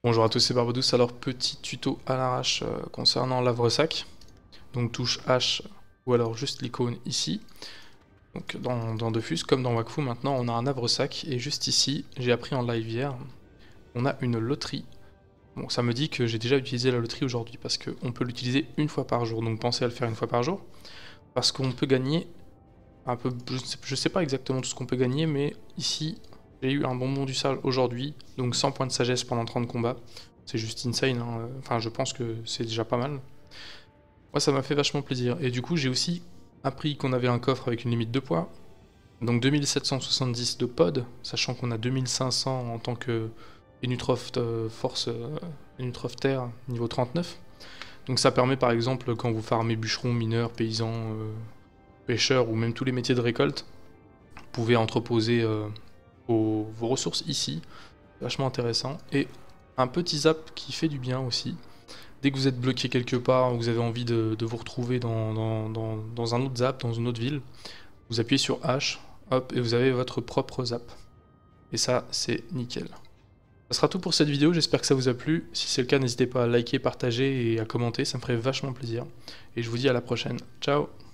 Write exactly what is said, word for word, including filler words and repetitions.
Bonjour à tous, c'est Barbadous. Alors petit tuto à l'arrache euh, concernant l'Havresac. Donc touche H ou alors juste l'icône ici. Donc dans, dans Dofus comme dans Wakfu maintenant on a un Havresac et juste ici, j'ai appris en live hier, on a une loterie. Bon, ça me dit que j'ai déjà utilisé la loterie aujourd'hui parce qu'on peut l'utiliser une fois par jour, donc pensez à le faire une fois par jour. Parce qu'on peut gagner un peu, je sais, je sais pas exactement tout ce qu'on peut gagner, mais ici j'ai eu un bonbon du sage aujourd'hui, donc cent points de sagesse pendant trente combats. C'est juste insane, hein. Enfin je pense que c'est déjà pas mal. Moi ça m'a fait vachement plaisir. Et du coup j'ai aussi appris qu'on avait un coffre avec une limite de poids. Donc deux mille sept cent soixante-dix de pod, sachant qu'on a deux mille cinq cents en tant que Enutroft euh, Force euh, Enutroft Terre niveau trente-neuf. Donc ça permet par exemple quand vous farmez bûcherons, mineurs, paysans, euh, pêcheurs ou même tous les métiers de récolte, vous pouvez entreposer euh, vos, vos ressources ici. Vachement intéressant. Et un petit zap qui fait du bien aussi. Dès que vous êtes bloqué quelque part, ou vous avez envie de, de vous retrouver dans, dans, dans, dans un autre zap, dans une autre ville, vous appuyez sur H, hop, et vous avez votre propre zap. Et ça, c'est nickel. Ça sera tout pour cette vidéo, j'espère que ça vous a plu. Si c'est le cas, n'hésitez pas à liker, partager et à commenter, ça me ferait vachement plaisir. Et je vous dis à la prochaine. Ciao!